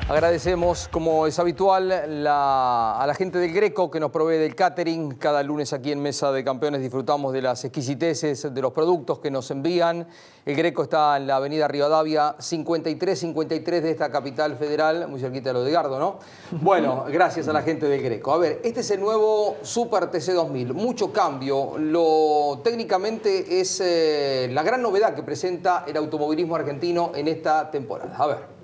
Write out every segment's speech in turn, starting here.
Agradecemos, como es habitual, a la gente del Greco que nos provee del catering. Cada lunes aquí en Mesa de Campeones disfrutamos de las exquisiteces de los productos que nos envían. El Greco está en la avenida Rivadavia 5353 de esta capital federal, muy cerquita de lo de Edgardo, ¿no? Bueno, gracias a la gente del Greco. A ver, este es el nuevo Super TC2000. Mucho cambio. Técnicamente es la gran novedad que presenta el automovilismo argentino en esta temporada. A ver.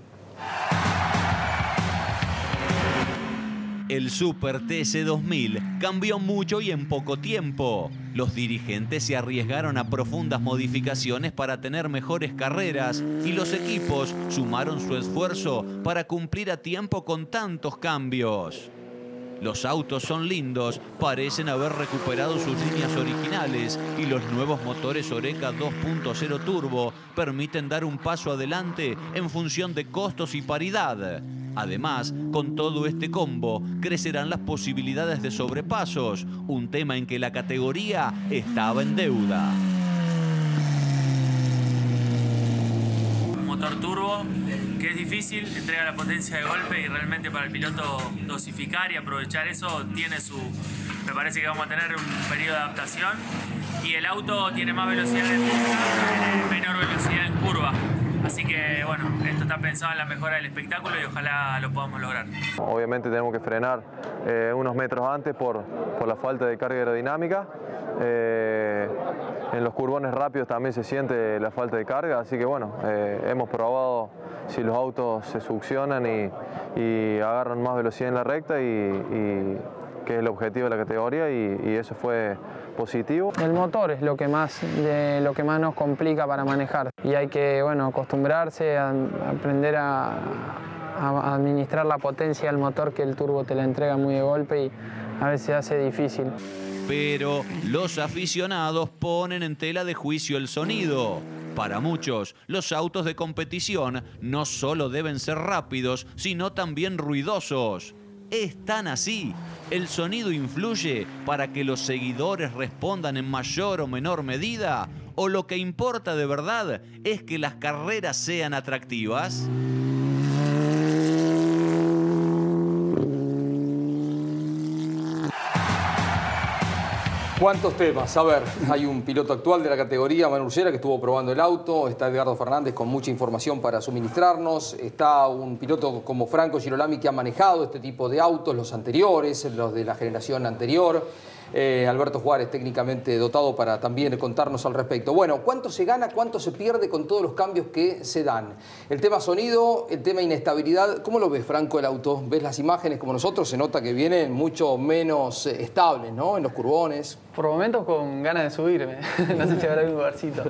El Super TC2000 cambió mucho y en poco tiempo. Los dirigentes se arriesgaron a profundas modificaciones para tener mejores carreras y los equipos sumaron su esfuerzo para cumplir a tiempo con tantos cambios. Los autos son lindos, parecen haber recuperado sus líneas originales y los nuevos motores Oreca 2.0 Turbo permiten dar un paso adelante en función de costos y paridad. Además, con todo este combo, crecerán las posibilidades de sobrepasos, un tema en que la categoría estaba en deuda. Un motor turbo que es difícil, entrega la potencia de golpe y realmente para el piloto dosificar y aprovechar eso me parece que vamos a tener un periodo de adaptación y el auto tiene más velocidad en pista, menor velocidad en curva. Así que bueno, esto está pensado en la mejora del espectáculo y ojalá lo podamos lograr. Obviamente tenemos que frenar unos metros antes por la falta de carga aerodinámica. En los curbones rápidos también se siente la falta de carga, así que bueno, hemos probado si los autos se succionan y agarran más velocidad en la recta que es el objetivo de la categoría y eso fue positivo. El motor es lo que más nos complica para manejar y hay que acostumbrarse a aprender a administrar la potencia del motor, que el turbo te la entrega muy de golpe y a veces hace difícil. Pero los aficionados ponen en tela de juicio el sonido. Para muchos, los autos de competición no solo deben ser rápidos, sino también ruidosos. Es tan así. ¿El sonido influye para que los seguidores respondan en mayor o menor medida? ¿O lo que importa de verdad es que las carreras sean atractivas? ¿Cuántos temas? A ver, hay un piloto actual de la categoría, Manu Ursera, que estuvo probando el auto. Está Edgardo Fernández con mucha información para suministrarnos. Está un piloto como Franco Girolami que ha manejado este tipo de autos, los anteriores, los de la generación anterior. Alberto Juárez, técnicamente dotado para también contarnos al respecto. Bueno, ¿cuánto se gana, cuánto se pierde con todos los cambios que se dan? El tema sonido, el tema inestabilidad. ¿Cómo lo ves, Franco, el auto? ¿Ves las imágenes como nosotros? Se nota que vienen mucho menos estables, ¿no? En los curbones. Por momentos con ganas de subirme. No sé si habrá un lugarcito.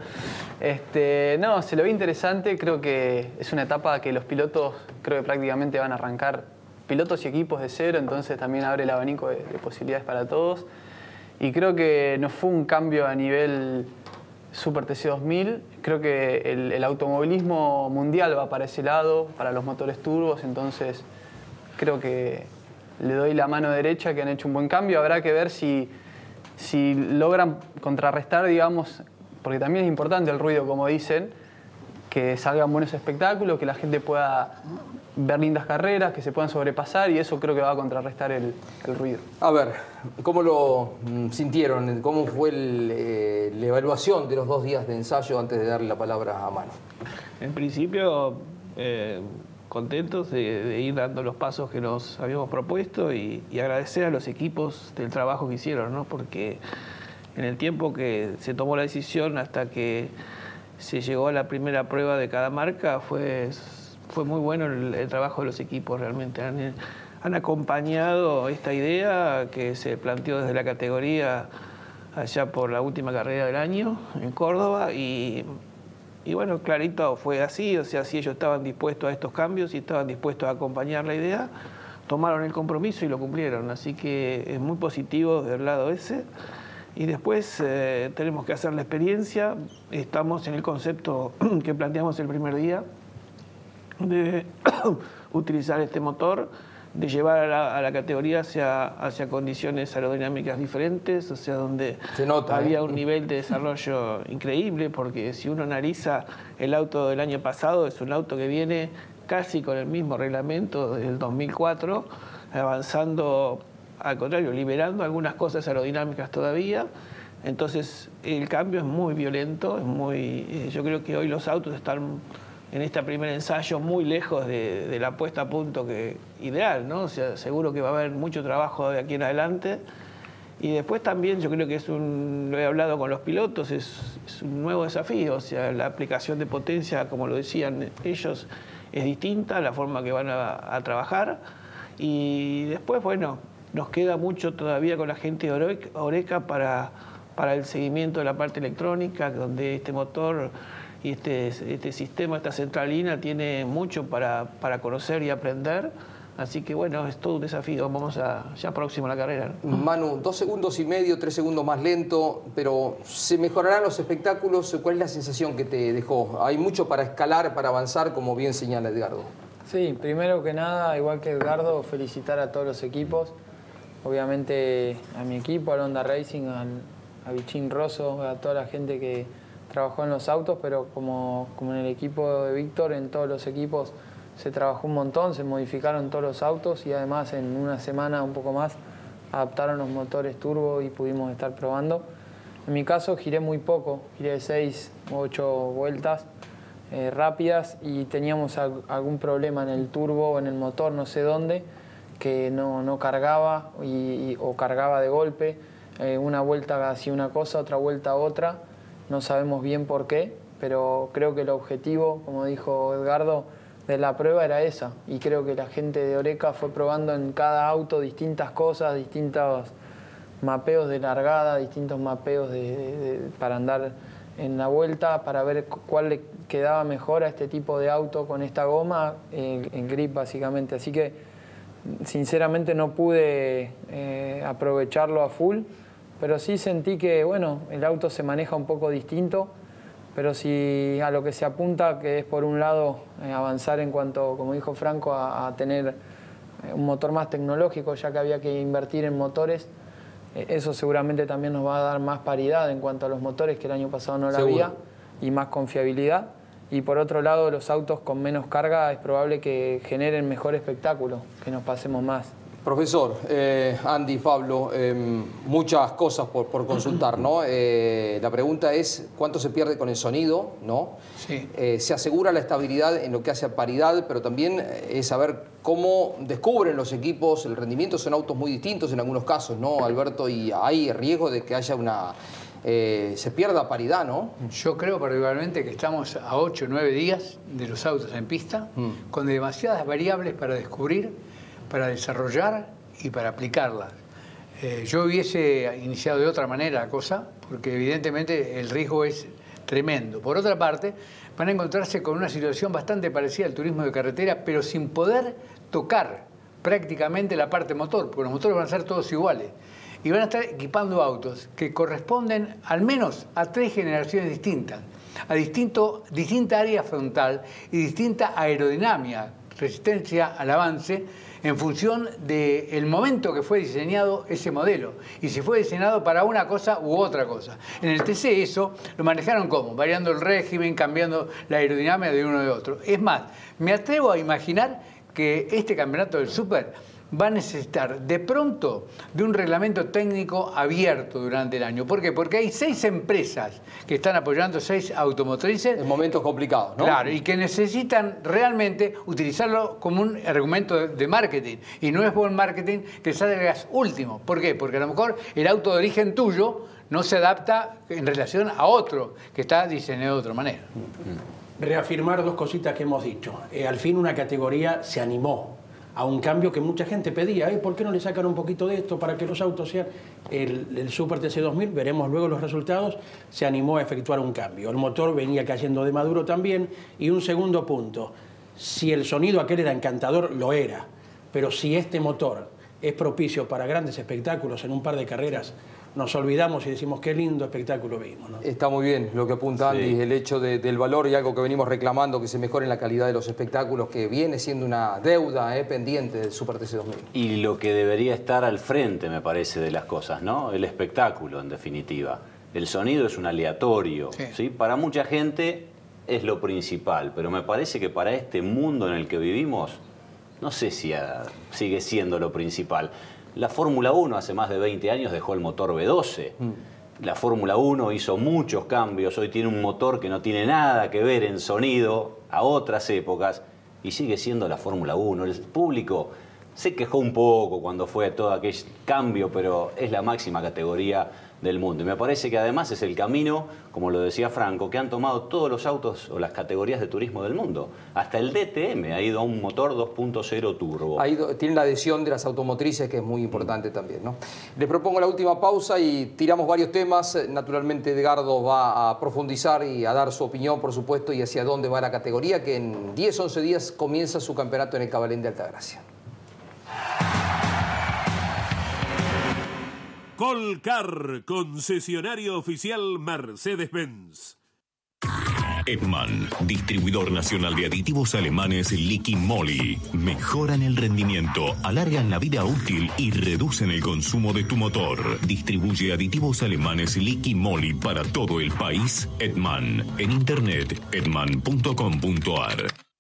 No, se lo ve interesante. Creo que es una etapa que los pilotos prácticamente van a arrancar, pilotos y equipos de cero, entonces también abre el abanico de posibilidades para todos. Y creo que no fue un cambio a nivel Super TC2000. Creo que el automovilismo mundial va para ese lado, para los motores turbos, entonces creo que le doy la mano derecha, que han hecho un buen cambio. Habrá que ver si logran contrarrestar, digamos, porque también es importante el ruido, como dicen, que salgan buenos espectáculos, que la gente pueda ver lindas carreras, que se puedan sobrepasar, y eso creo que va a contrarrestar el ruido. A ver, ¿cómo lo sintieron? ¿Cómo fue la evaluación de los 2 días de ensayo antes de darle la palabra a Manu? En principio, contentos de ir dando los pasos que nos habíamos propuesto y agradecer a los equipos del trabajo que hicieron, ¿no? Porque en el tiempo que se tomó la decisión hasta que se llegó a la primera prueba de cada marca fue muy bueno el trabajo de los equipos. Realmente han acompañado esta idea que se planteó desde la categoría allá por la última carrera del año en Córdoba y bueno, clarito fue así, o sea, si ellos estaban dispuestos a estos cambios y estaban dispuestos a acompañar la idea, tomaron el compromiso y lo cumplieron, así que es muy positivo del lado ese. Y después tenemos que hacer la experiencia. Estamos en el concepto que planteamos el primer día de utilizar este motor, de llevar a la categoría hacia condiciones aerodinámicas diferentes, o sea, donde se nota, había un nivel de desarrollo increíble, porque si uno analiza el auto del año pasado, es un auto que viene casi con el mismo reglamento del 2004, avanzando, al contrario, liberando algunas cosas aerodinámicas todavía. Entonces el cambio es muy violento, yo creo que hoy los autos están en este primer ensayo muy lejos de la puesta a punto ideal, ¿no? O sea, seguro que va a haber mucho trabajo de aquí en adelante. Y después también yo creo que lo he hablado con los pilotos, es un nuevo desafío. O sea, la aplicación de potencia, como lo decían ellos, es distinta, la forma que van a trabajar. Y después, bueno, nos queda mucho todavía con la gente de Oreca para el seguimiento de la parte electrónica, donde este motor y este sistema, esta centralina, tiene mucho para conocer y aprender. Así que bueno, es todo un desafío. Vamos ya próximo a la carrera, ¿no? Manu, 2,5 segundos, 3 segundos más lento, pero ¿se mejorarán los espectáculos? ¿Cuál es la sensación que te dejó? Hay mucho para escalar, para avanzar, como bien señala Edgardo. Sí, primero que nada, igual que Edgardo, felicitar a todos los equipos. Obviamente a mi equipo, al Honda Racing, a Bichín Rosso, a toda la gente que trabajó en los autos, pero como en el equipo de Víctor, en todos los equipos se trabajó un montón, se modificaron todos los autos y además en una semana, un poco más, adaptaron los motores turbo y pudimos estar probando. En mi caso giré muy poco, giré 6 o 8 vueltas rápidas y teníamos algún problema en el turbo o en el motor, no sé dónde, que no cargaba o cargaba de golpe. Una vuelta hacía una cosa, otra vuelta otra, no sabemos bien por qué, pero creo que el objetivo, como dijo Edgardo, de la prueba era esa, y creo que la gente de Oreca fue probando en cada auto distintas cosas, distintos mapeos de largada, distintos mapeos para andar en la vuelta, para ver cuál le quedaba mejor a este tipo de auto con esta goma, en grip básicamente. Así que sinceramente no pude aprovecharlo a full, pero sí sentí que bueno, el auto se maneja un poco distinto. Pero si a lo que se apunta, que es por un lado avanzar en cuanto, como dijo Franco, a tener un motor más tecnológico, ya que había que invertir en motores, eso seguramente también nos va a dar más paridad en cuanto a los motores, que el año pasado no la había, y más confiabilidad. Y por otro lado, los autos con menos carga es probable que generen mejor espectáculo, que nos pasemos más. Profesor, Andy, Pablo, muchas cosas por consultar, ¿no? La pregunta es, ¿cuánto se pierde con el sonido, ¿no? Sí. Se asegura la estabilidad en lo que hace a paridad, pero también es saber cómo descubren los equipos el rendimiento. Son autos muy distintos en algunos casos, ¿no, Alberto? Y hay riesgo de que haya se pierda paridad, ¿no? Yo creo particularmente que estamos a 8 o 9 días de los autos en pista, con demasiadas variables para descubrir, para desarrollar y para aplicarla. Yo hubiese iniciado de otra manera la cosa, porque evidentemente el riesgo es tremendo. Por otra parte, van a encontrarse con una situación bastante parecida al turismo de carretera, pero sin poder tocar prácticamente la parte motor, porque los motores van a ser todos iguales. Y van a estar equipando autos que corresponden al menos a 3 generaciones distintas, a distinta área frontal y distinta aerodinámica, resistencia al avance, en función del momento que fue diseñado ese modelo y si fue diseñado para una cosa u otra cosa. En el TC eso lo manejaron ¿cómo? Variando el régimen, cambiando la aerodinámica de uno de otro. Es más, me atrevo a imaginar que este campeonato del Super va a necesitar de pronto de un reglamento técnico abierto durante el año. ¿Por qué? Porque hay 6 empresas que están apoyando, 6 automotrices. En momentos complicados, ¿no? Claro, y que necesitan realmente utilizarlo como un argumento de marketing. Y no es buen marketing que salgas último. ¿Por qué? Porque a lo mejor el auto de origen tuyo no se adapta en relación a otro que está diseñado de otra manera. Reafirmar 2 cositas que hemos dicho. Al fin una categoría se animó a un cambio que mucha gente pedía. ¿Por qué no le sacan un poquito de esto para que los autos sean el Super TC 2000? Veremos luego los resultados. Se animó a efectuar un cambio. El motor venía cayendo de maduro también. Y un segundo punto, si el sonido aquel era encantador, lo era. Pero si este motor es propicio para grandes espectáculos en un par de carreras, nos olvidamos y decimos qué lindo espectáculo vimos, ¿no? Está muy bien lo que apunta Andy, el hecho del valor y algo que venimos reclamando, que se mejore la calidad de los espectáculos, que viene siendo una deuda pendiente del Super TC 2000. Y lo que debería estar al frente, me parece, de las cosas, ¿no? El espectáculo, en definitiva. El sonido es un aleatorio, ¿sí? Para mucha gente es lo principal, pero me parece que para este mundo en el que vivimos, no sé si sigue siendo lo principal. La Fórmula 1 hace más de 20 años dejó el motor V12. La Fórmula 1 hizo muchos cambios, hoy tiene un motor que no tiene nada que ver en sonido a otras épocas y sigue siendo la Fórmula 1. El público se quejó un poco cuando fue todo aquel cambio, pero es la máxima categoría del mundo. Y me parece que además es el camino, como lo decía Franco, que han tomado todos los autos o las categorías de turismo del mundo. Hasta el DTM ha ido a un motor 2.0 turbo. Tiene la adhesión de las automotrices, que es muy importante también, ¿no? Les propongo la última pausa y tiramos varios temas. Naturalmente Edgardo va a profundizar y a dar su opinión, por supuesto, y hacia dónde va la categoría, que en 10-11 días comienza su campeonato en el Cabalén de Altagracia. Colcar, concesionario oficial Mercedes-Benz. Edman, distribuidor nacional de aditivos alemanes Liqui Moly. Mejoran el rendimiento, alargan la vida útil y reducen el consumo de tu motor. Distribuye aditivos alemanes Liqui Moly para todo el país. Edman. En internet, edman.com.ar.